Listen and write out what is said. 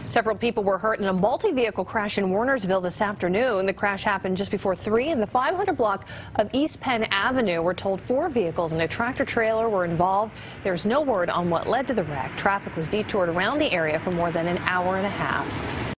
Several people were hurt in a multi-vehicle crash in Wernersville this afternoon. The crash happened just before 3 in the 500 block of East Penn Avenue. We're told 4 vehicles and a tractor trailer were involved. There's no word on what led to the wreck. Traffic was detoured around the area for more than an hour and a half.